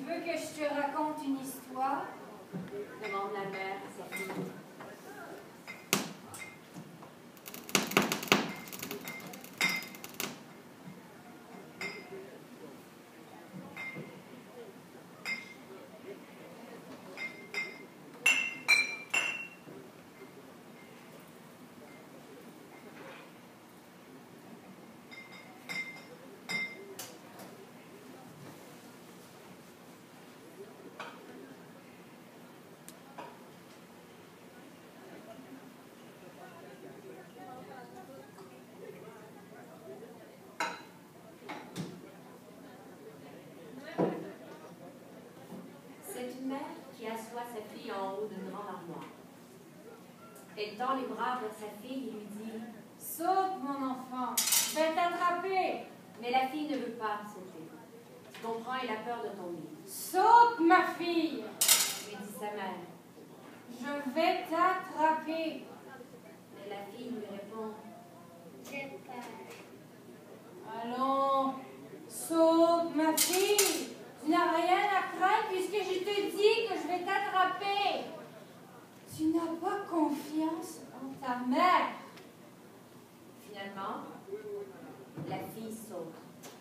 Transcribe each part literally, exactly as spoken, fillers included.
veux que je te raconte une histoire? Demande la mère à sa fille. C'est une mère qui assoit sa fille en haut d'une grande armoire. Elle tend les bras vers sa fille et lui dit « Saute, mon enfant, je vais t'attraper. » Mais la fille ne veut pas sauter. Tu comprends, elle a peur de tomber. « Saute, ma fille, » lui dit sa mère. « Je vais t'attraper. » Mais la fille lui répond « J'ai peur. » Allons, saute, ma fille. Tu n'as rien à craindre puisque je te dis que je vais t'attraper. Tu n'as pas confiance en ta mère. Finalement, la fille saute.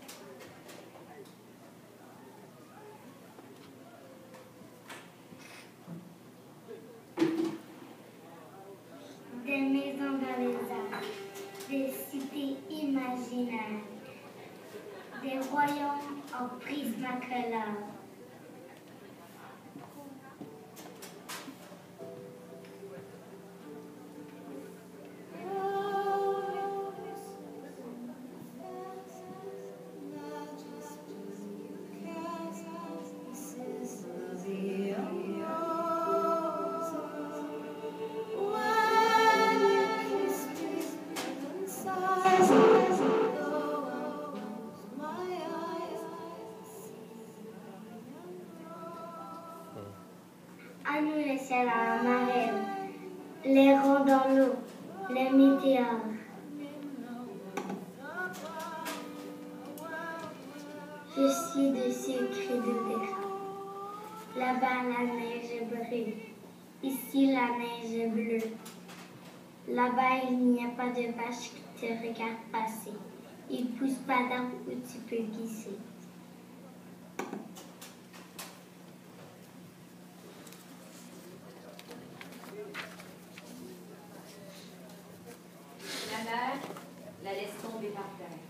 Des maisons dans les arbres, des cités imaginaires, des royaumes en prismacolore. À nous les ciels à la marelle, les ronds dans l'eau, les météores. Je suis de sucre et de terre. Là-bas la neige brûle, ici la neige est bleue. Là-bas il n'y a pas de vache qui te regarde passer. Il ne pousse pas d'arbre où tu peux glisser. La mère la laisse tomber par terre.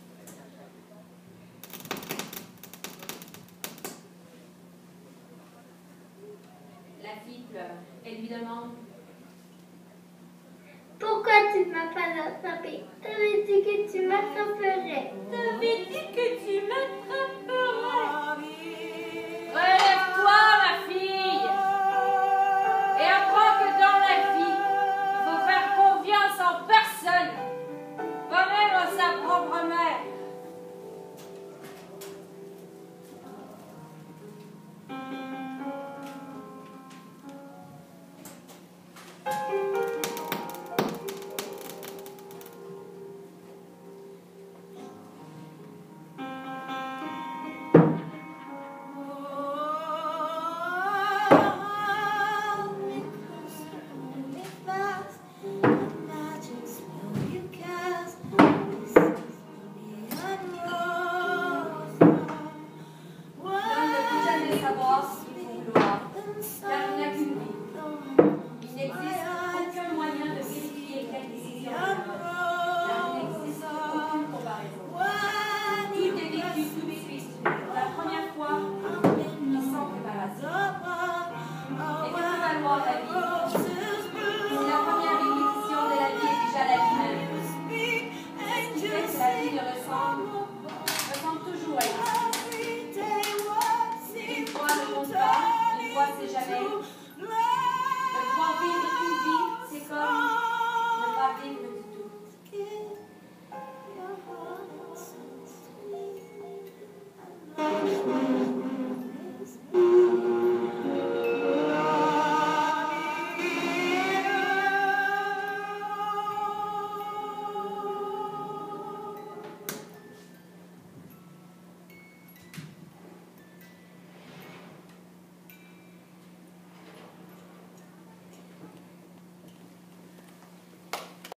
La fille pleure. Elle lui demande « Pourquoi tu ne m'as pas attrapé? T'avais dit que tu m'attraperais. » T'avais dit que tu m'attraperais.